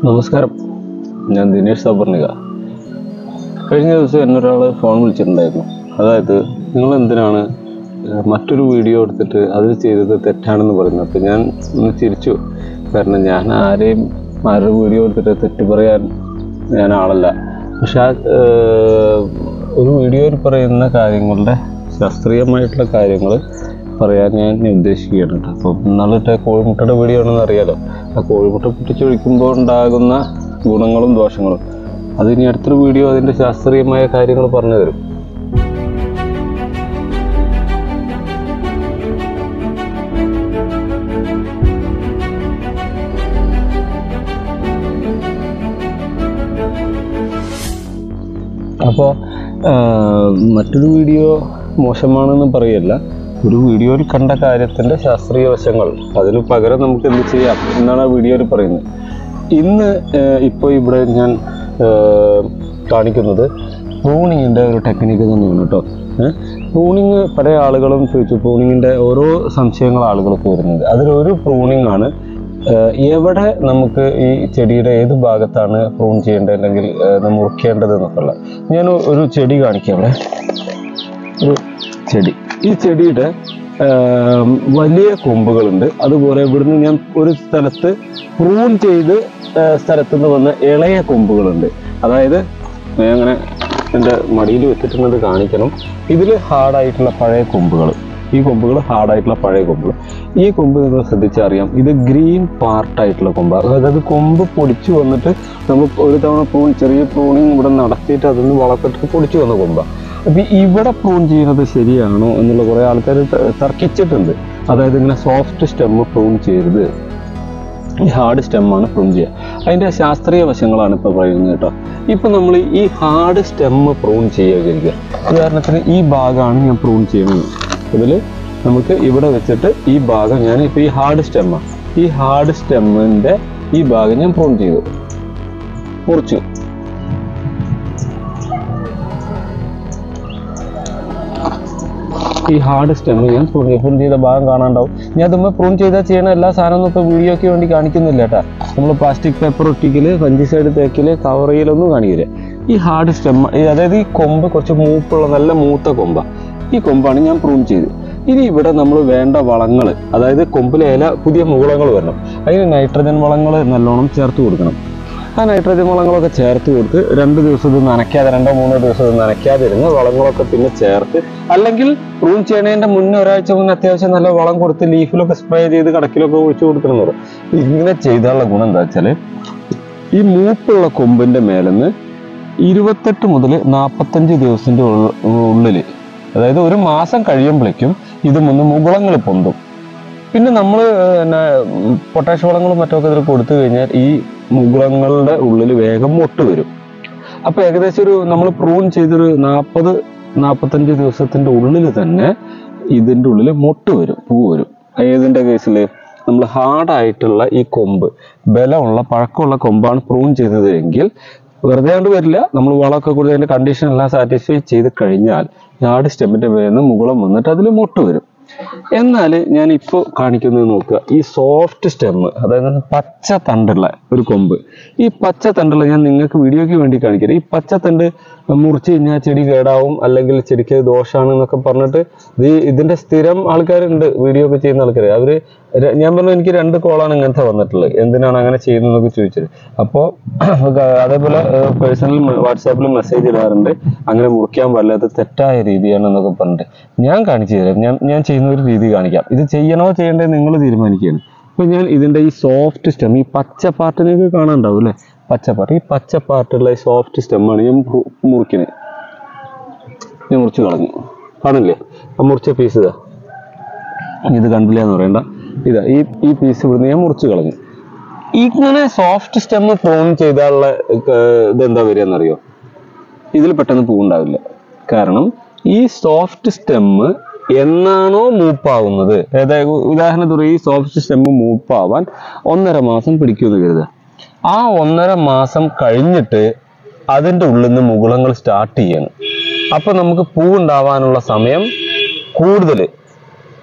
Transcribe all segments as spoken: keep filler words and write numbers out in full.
നമസ്കാരം, ഞാൻ ദിനേഷ് souparnika. കഴിഞ്ഞ ദിവസം എന്നൊരാൾ ഫോൺ വിളിച്ചിട്ടുണ്ടായിരുന്നു. അതായത് നിങ്ങൾ എന്തിനാണ് മറ്റൊരു വീഡിയോ എടുത്തിട്ട് അത് ചെയ്തത് തെറ്റാണെന്ന് പറയുന്നത്. അപ്പോൾ ഞാൻ ഒന്ന് ചിരിച്ചു. കാരണം ഞാൻ ആരെയും ആരുടെ വീഡിയോ എടുത്തിട്ട് തെറ്റ് പറയാൻ ഞാൻ ആളല്ല. പക്ഷെ ആ ഒരു വീഡിയോയിൽ പറയുന്ന കാര്യങ്ങളുടെ ശാസ്ത്രീയമായിട്ടുള്ള കാര്യങ്ങൾ പറയാൻ ഞാൻ ഉദ്ദേശിക്കുകയാണ് കേട്ടോ. അപ്പോൾ ഇന്നാളത്തെ കോഴിമുട്ടയുടെ വീഡിയോ ആണെന്ന് അറിയാലോ. ആ കോഴിമുട്ട പൊട്ടിച്ചൊഴിക്കുമ്പോൾ ഉണ്ടാകുന്ന ഗുണങ്ങളും ദോഷങ്ങളും അതിനി അടുത്തൊരു വീഡിയോ അതിൻ്റെ ശാസ്ത്രീയമായ കാര്യങ്ങൾ പറഞ്ഞു തരും. അപ്പോൾ മറ്റൊരു വീഡിയോ മോശമാണെന്ന് പറയല്ല, ഒരു വീഡിയോയിൽ കണ്ട കാര്യത്തിൻ്റെ ശാസ്ത്രീയ വശങ്ങൾ അതിന് പകരം നമുക്ക് എന്ത് ചെയ്യാം എന്നാണ് ആ വീഡിയോയിൽ പറയുന്നത്. ഇന്ന് ഇപ്പോൾ ഇവിടെ ഞാൻ കാണിക്കുന്നത് പ്രൂണിങ്ങിൻ്റെ ഒരു ടെക്നിക്ക് തന്നെയാണ് കേട്ടോ. പ്രൂണിങ് പല ആളുകളും ചോദിച്ചു, പ്രൂണിങ്ങിൻ്റെ ഓരോ സംശയങ്ങൾ ആളുകൾക്ക് വരുന്നുണ്ട്. അതിലൊരു പ്രൂണിങ് ആണ് എവിടെ നമുക്ക് ഈ ചെടിയുടെ ഏത് ഭാഗത്താണ് പ്രൂൺ ചെയ്യേണ്ടത് അല്ലെങ്കിൽ മുറിക്കേണ്ടത് എന്നൊക്കെയുള്ള. ഞാൻ ഒരു ചെടി കാണിക്കാം. അവിടെ ഒരു ചെടി, ഈ ചെടിയുടെ വലിയ കൊമ്പുകളുണ്ട്. അതുപോലെ ഇവിടുന്ന് ഞാൻ ഒരു സ്ഥലത്ത് പ്രൂൺ ചെയ്ത് സ്ഥലത്തു നിന്ന് വന്ന ഇളയ കൊമ്പുകളുണ്ട്. അതായത് ഞാൻ അങ്ങനെ എൻ്റെ മടിയിൽ വെച്ചിട്ടുള്ളത് കാണിക്കണം. ഇതിൽ ഹാർഡായിട്ടുള്ള പഴയ കൊമ്പുകൾ, ഈ കൊമ്പുകൾ ഹാർഡായിട്ടുള്ള പഴയ കൊമ്പുകൾ. ഈ കൊമ്പ് നിങ്ങൾ ശ്രദ്ധിച്ചറിയാം, ഇത് ഗ്രീൻ പാർട്ടായിട്ടുള്ള കൊമ്പ്. അതായത് കൊമ്പ് പൊടിച്ചു വന്നിട്ട് നമ്മൾ ഒരു തവണ പ്രൂൺ ചെറിയ പ്രൂണിങ് ഇവിടെ നടത്തിയിട്ട് അതിന് വളർത്തിട്ട് പൊടിച്ചു വന്ന കൊമ്പാണ്. അപ്പം ഇവിടെ പ്രൂൺ ചെയ്യുന്നത് ശരിയാണോ എന്നുള്ള കുറേ ആൾക്കാർ തർക്കിച്ചിട്ടുണ്ട്. അതായത് ഇങ്ങനെ സോഫ്റ്റ് സ്റ്റെമ്മ് പ്രൂൺ ചെയ്യരുത്, ഈ ഹാർഡ് സ്റ്റെമ്മാണ് പ്രൂൺ ചെയ്യുക. അതിൻ്റെ ശാസ്ത്രീയ വശങ്ങളാണ് ഇപ്പോൾ പറയുന്നത് കേട്ടോ. ഇപ്പം നമ്മൾ ഈ ഹാർഡ് സ്റ്റെമ്മ് പ്രൂൺ ചെയ്യുക വിചാരിക്കുക. ഉദാഹരണത്തിന് ഈ ഭാഗമാണ് ഞാൻ പ്രൂൺ ചെയ്യുന്നത്. ഇതിൽ നമുക്ക് ഇവിടെ വെച്ചിട്ട് ഈ ഭാഗം ഞാൻ ഇപ്പോൾ ഈ ഹാർഡ് സ്റ്റെമ്മാണ്, ഈ ഹാർഡ് സ്റ്റെമ്മിൻ്റെ ഈ ഭാഗം ഞാൻ പ്രൂൺ ചെയ്തു, മുറിച്ചു. ഈ ഹാർഡ് സ്റ്റെമ്മ് ഞാൻ പ്രൂൺ പ്രൂൺ ചെയ്ത ഭാഗം കാണാണ്ടാവും. ഞാൻ അതുമ്പോൾ പ്രൂൺ ചെയ്താൽ ചെയ്യണ എല്ലാ സാധനമൊന്നും ഇപ്പോൾ വീഡിയോയ്ക്ക് വേണ്ടി കാണിക്കുന്നില്ല കേട്ടോ. നമ്മൾ പ്ലാസ്റ്റിക് പേപ്പർ ഒട്ടിക്കൽ, ഫംഗിസൈഡ് തേക്കൽ, കവർ ചെയ്യലൊന്നും കാണിക്കില്ല. ഈ ഹാർഡ് സ്റ്റെമ്മ്, അതായത് ഈ കൊമ്പ് കുറച്ച് മൂപ്പുള്ള നല്ല മൂത്ത കൊമ്പാണ്. ഈ കൊമ്പാണ് ഞാൻ പ്രൂൺ ചെയ്ത്. ഇനി ഇവിടെ നമ്മൾ വേണ്ട വളങ്ങൾ, അതായത് കൊമ്പിലെ ഇല പുതിയ മുകുളങ്ങൾ വരണം. അതിന് നൈട്രജൻ വളങ്ങൾ നല്ലോണം ചേർത്ത് കൊടുക്കണം. ആ നൈട്രജൻ വളങ്ങളൊക്കെ ചേർത്ത് കൊടുത്ത് രണ്ട് ദിവസം ഇത് നനയ്ക്കാതെ, രണ്ടോ മൂന്നോ ദിവസം ഇത് നനയ്ക്കാതിരുന്ന് വളങ്ങളൊക്കെ പിന്നെ ചേർത്ത്, അല്ലെങ്കിൽ പ്രൂൺ ചെയ്യണതിൻ്റെ മുന്നേ ഒരാഴ്ച മുന്നേ അത്യാവശ്യം നല്ല വളം കൊടുത്ത് ലീഫിലൊക്കെ സ്പ്രേ ചെയ്ത് കടക്കിലൊക്കെ ഒഴിച്ചു കൊടുക്കണമെന്ന്. ഇങ്ങനെ ചെയ്താലുള്ള ഗുണം എന്താ വെച്ചാൽ ഈ മൂപ്പുള്ള കൊമ്പിൻ്റെ മേലെന്ന് ഇരുപത്തെട്ട് മുതൽ നാൽപ്പത്തഞ്ച് ദിവസത്തിൻ്റെ ഉള്ളിൽ, അതായത് ഒരു മാസം കഴിയുമ്പോഴേക്കും ഇത് മൂന്ന് മുകുളങ്ങൾ പൊന്തും. പിന്നെ നമ്മൾ പിന്നെ പൊട്ടാഷ് വളങ്ങളും മറ്റൊക്കെ ഇതിൽ കൊടുത്തു കഴിഞ്ഞാൽ ഈ മുകുളങ്ങളുടെ ഉള്ളിൽ വേഗം മൊട്ട് വരും. അപ്പോൾ ഏകദേശം ഒരു നമ്മൾ പ്രൂൺ ചെയ്തൊരു നാൽപ്പത് നാൽപ്പത്തഞ്ച് ദിവസത്തിൻ്റെ ഉള്ളിൽ തന്നെ ഇതിൻ്റെ ഉള്ളിൽ മൊട്ട് വരും, പൂ വരും. ഏതിൻ്റെ കേസിൽ നമ്മൾ ഹാർഡായിട്ടുള്ള ഈ കൊമ്പ്, ബലമുള്ള പഴക്കമുള്ള കൊമ്പാണ് പ്രൂൺ ചെയ്തത് എങ്കിൽ വെറുതെ കൊണ്ട് വരില്ല. നമ്മൾ വളമൊക്കെ കൊടുത്ത് അതിൻ്റെ കണ്ടീഷൻ എല്ലാം സാറ്റിസ്ഫൈ ചെയ്ത് കഴിഞ്ഞാൽ ഹാർഡ് സ്റ്റെമ്മിൻ്റെ മേന്ന് മുകുളം വന്നിട്ട് അതിൽ മൊട്ട് വരും. എന്നാൽ ഞാൻ ഇപ്പോൾ കാണിക്കുന്നത് നോക്കുക, ഈ സോഫ്റ്റ് സ്റ്റെമ്മ്, അതായത് പച്ച തണ്ടുള്ള ഒരു കൊമ്പ്. ഈ പച്ച തണ്ടുള്ള ഞാൻ നിങ്ങൾക്ക് വീഡിയോയ്ക്ക് വേണ്ടി കാണിക്കരുത്. ഈ പച്ചത്തണ്ട് മുറിച്ച് കഴിഞ്ഞാൽ ചെടി കേടാവും, അല്ലെങ്കിൽ ചെടിക്ക് ദോഷമാണ് എന്നൊക്കെ പറഞ്ഞിട്ട് ഇത് ഇതിൻ്റെ സ്ഥിരം ആൾക്കാരുണ്ട്, വീഡിയോ ഒക്കെ ചെയ്യുന്ന ആൾക്കാർ. അവർ ഞാൻ പറഞ്ഞു എനിക്ക് രണ്ട് കോളാണ് ഇങ്ങനത്തെ വന്നിട്ടുള്ളത്, എന്തിനാണ് അങ്ങനെ ചെയ്യുന്നതെന്നൊക്കെ ചോദിച്ചത്. അപ്പോൾ അതേപോലെ പേഴ്സണൽ വാട്സാപ്പിൽ മെസ്സേജ് ഇടാറുണ്ട്, അങ്ങനെ മുറിക്കാൻ പാടില്ല, അത് തെറ്റായ രീതിയാണ് എന്നൊക്കെ പറഞ്ഞിട്ട്. ഞാൻ കാണിച്ചു തരാം, ഞാൻ ഞാൻ ചെയ്യുന്ന ഒരു രീതി കാണിക്കാം. ഇത് ചെയ്യണോ ചെയ്യേണ്ടത് നിങ്ങൾ തീരുമാനിക്കുകയാണ്. അപ്പോൾ ഞാൻ ഇതിൻ്റെ ഈ സോഫ്റ്റ് സ്റ്റെം, ഈ പച്ച പാർട്ടിനൊക്കെ കാണാനുണ്ടാവും അല്ലേ, പച്ച പാർട്ട്, ഈ പച്ച പാർട്ടുള്ള ഈ സോഫ്റ്റ് സ്റ്റെമ്മാണ് ഞാൻ മുറിക്കുന്നത്. ഞാൻ മുറിച്ച് കളഞ്ഞു, കാണില്ലേ ആ മുറിച്ച പീസ്. ഇതാ, ഇത് കണ്ടില്ല എന്ന് പറയണ്ട, ഇതാ ഈ ഈ പീസ് ഇവിടുന്ന് ഞാൻ മുറിച്ച് കളഞ്ഞു. ഇങ്ങനെ സോഫ്റ്റ് സ്റ്റെമ്മ് പ്രൂൺ ചെയ്താലുള്ള ഇതെന്താ വരിക എന്നറിയോ? ഇതിൽ പെട്ടെന്ന് പൂവുണ്ടാവില്ല. കാരണം ഈ സോഫ്റ്റ് സ്റ്റെമ്മ് എന്നാണോ മൂപ്പാവുന്നത്, അതായത് ഉദാഹരണത്തിന് ഈ സോഫ്റ്റ് സ്റ്റെമ്മ് മൂപ്പാവാൻ ഒന്നര മാസം പിടിക്കുമെന്ന് കരുതുക. ആ ഒന്നര മാസം കഴിഞ്ഞിട്ട് അതിൻ്റെ ഉള്ളിൽ നിന്ന് മുകുളങ്ങൾ സ്റ്റാർട്ട് ചെയ്യണം. അപ്പോൾ നമുക്ക് പൂവുണ്ടാവാനുള്ള സമയം കൂടുതൽ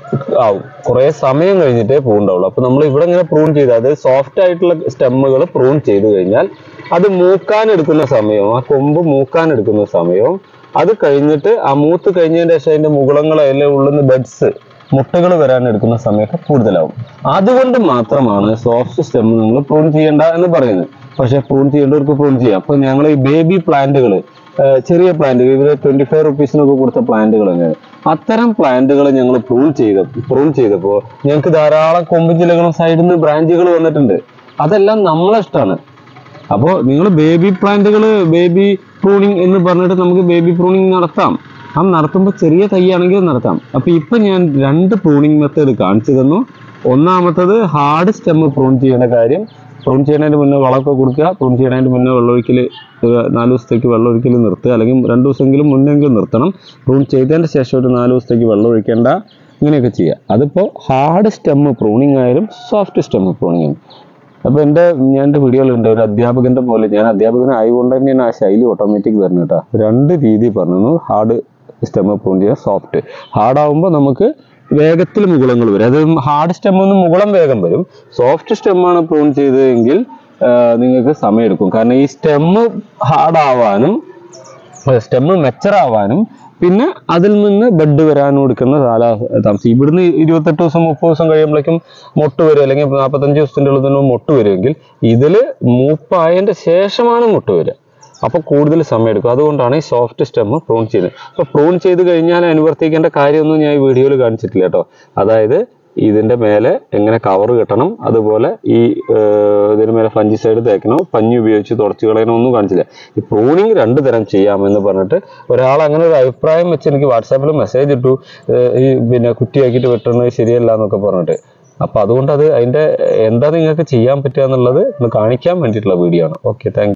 ആവും. കുറെ സമയം കഴിഞ്ഞിട്ടേ പൂ ഉണ്ടാവുള്ളൂ. അപ്പൊ നമ്മൾ ഇവിടെ ഇങ്ങനെ പ്രൂൺ ചെയ്ത്, അത് സോഫ്റ്റ് ആയിട്ടുള്ള സ്റ്റെമ്മുകൾ പ്രൂൺ ചെയ്ത് കഴിഞ്ഞാൽ അത് മൂക്കാൻ എടുക്കുന്ന സമയവും ആ കൊമ്പ് മൂക്കാൻ എടുക്കുന്ന സമയവും അത് കഴിഞ്ഞിട്ട് ആ മൂത്ത് കഴിഞ്ഞതിന് ശേഷം അതിന്റെ മുകുളങ്ങളെല്ലാം ഉള്ളുന്ന ബഡ്സ് മുട്ടകൾ വരാൻ എടുക്കുന്ന സമയമൊക്കെ കൂടുതലാവും. അതുകൊണ്ട് മാത്രമാണ് സോഫ്റ്റ് സ്റ്റെം നമ്മൾ പ്രൂൺ ചെയ്യേണ്ട എന്ന് പറയുന്നത്. പക്ഷെ പ്രൂൺ ചെയ്യേണ്ടവർക്ക് പ്രൂൺ ചെയ്യാം. അപ്പൊ ഞങ്ങൾ ഈ ബേബി പ്ലാന്റുകൾ, ചെറിയ പ്ലാന്റുകൾ, ഇവര് ട്വന്റി ഫൈവ് റുപ്പീസിനൊക്കെ കൊടുത്ത പ്ലാന്റുകൾ തന്നെയാണ്. അത്തരം പ്ലാന്റുകൾ ഞങ്ങൾ പ്രൂൺ ചെയ്ത പ്രൂൺ ചെയ്തപ്പോൾ ഞങ്ങൾക്ക് ധാരാളം കൊമ്പും ചിലകളും സൈഡിൽ നിന്ന് ബ്രാഞ്ചുകൾ വന്നിട്ടുണ്ട്. അതെല്ലാം നമ്മളെ ഇഷ്ടമാണ്. അപ്പോൾ നിങ്ങൾ ബേബി പ്ലാന്റുകൾ ബേബി പ്രൂണിങ് എന്ന് പറഞ്ഞിട്ട് നമുക്ക് ബേബി പ്രൂണിങ് നടത്താം. ആ നടത്തുമ്പോൾ ചെറിയ തൈയാണെങ്കിൽ നടത്താം. അപ്പൊ ഇപ്പൊ ഞാൻ രണ്ട് പ്രൂണിങ് മെത്തേഡ് കാണിച്ചു തന്നു. ഒന്നാമത്തത് ഹാർഡ് സ്റ്റെം പ്രൂൺ ചെയ്യുന്ന കാര്യം. പ്രൂൺ ചെയ്യുന്നതിന് മുന്നേ വളമൊക്കെ കൊടുക്കുക. പ്രൂൺ ചെയ്യുന്നതിന് മുന്നേ വെള്ളമൊഴിക്കൽ നാല് ദിവസത്തേക്ക് വെള്ളമൊഴിക്കൽ നിർത്തുക, അല്ലെങ്കിൽ രണ്ട് ദിവസമെങ്കിലും മുന്നെങ്കിലും നിർത്തണം. പ്രൂൺ ചെയ്തതിന് ശേഷം ഒരു നാല് ദിവസത്തേക്ക് വെള്ളം ഒഴിക്കേണ്ട, ഇങ്ങനെയൊക്കെ ചെയ്യുക. അതിപ്പോൾ ഹാർഡ് സ്റ്റെം പ്രൂണിങ് ആയാലും സോഫ്റ്റ് സ്റ്റെം പ്രൂണിങ് ആയാലും. അപ്പോൾ എൻ്റെ ഞാൻ എൻ്റെ വീഡിയോയിലുണ്ട് ഒരു അധ്യാപകൻ്റെ പോലെ, ഞാൻ അധ്യാപകനായതുകൊണ്ട് തന്നെയാണ് ആ ശൈലി ഓട്ടോമാറ്റിക് വരുന്നത് കേട്ടോ. രണ്ട് രീതി പറഞ്ഞു. ഹാർഡ് സ്റ്റെം പ്രൂൺ ചെയ്യുക, സോഫ്റ്റ്. ഹാർഡാവുമ്പോൾ നമുക്ക് വേഗത്തിൽ മുകുളങ്ങൾ വരും. അത് ഹാർഡ് സ്റ്റെമ്മൊന്നും മുകുളം വേഗം വരും. സോഫ്റ്റ് സ്റ്റെമ്മാണ് പ്രൂൺ ചെയ്തതെങ്കിൽ നിങ്ങൾക്ക് സമയമെടുക്കും. കാരണം ഈ സ്റ്റെമ്മ് ഹാർഡാവാനും സ്റ്റെമ്മ് മെച്ചറാവാനും പിന്നെ അതിൽ നിന്ന് ബഡ് വരാനും എടുക്കുന്ന കാലതാമസം. ഇവിടുന്ന് ഇരുപത്തെട്ട് ദിവസം മുപ്പത് ദിവസം കഴിയുമ്പോഴേക്കും മൊട്ട് വരും, അല്ലെങ്കിൽ നാൽപ്പത്തഞ്ച് ദിവസത്തിൻ്റെ ഉള്ളിൽ തന്നെ മൊട്ട് വരുമെങ്കിൽ ഇതിൽ മൂപ്പായതിൻ്റെ ശേഷമാണ് മൊട്ട് വരിക. അപ്പോൾ കൂടുതൽ സമയം എടുക്കും. അതുകൊണ്ടാണ് ഈ സോഫ്റ്റ് സ്റ്റെം പ്രൂൺ ചെയ്യുന്നത്. അപ്പോൾ പ്രൂൺ ചെയ്ത് കഴിഞ്ഞാൽ അനുവർത്തിക്കേണ്ട കാര്യമൊന്നും ഞാൻ ഈ വീഡിയോയിൽ കാണിച്ചിട്ടില്ല കേട്ടോ. അതായത് ഇതിൻ്റെ മേലെ എങ്ങനെ കവർ കെട്ടണം, അതുപോലെ ഈ ഇതിന് മേലെ ഫംഗിസൈഡ് തേക്കണം, പഞ്ഞി ഉപയോഗിച്ച് തുടച്ച് കളയണം, ഒന്നും കാണിച്ചില്ല. ഈ പ്രൂണിങ് രണ്ട് തരം ചെയ്യാമെന്ന് പറഞ്ഞിട്ട് ഒരാൾ അങ്ങനെ ഒരു അഭിപ്രായം വെച്ച് എനിക്ക് വാട്സാപ്പിൽ മെസ്സേജ് ഇട്ടു, ഈ പിന്നെ കുറ്റിയാക്കിയിട്ട് വെട്ടുന്നത് ശരിയല്ല എന്നൊക്കെ പറഞ്ഞിട്ട്. അപ്പോൾ അതുകൊണ്ട് അത് അതിൻ്റെ എന്താ നിങ്ങൾക്ക് ചെയ്യാൻ പറ്റുക എന്നുള്ളത് ഒന്ന് കാണിക്കാൻ വേണ്ടിയിട്ടുള്ള വീഡിയോ ആണ്. Okay, thank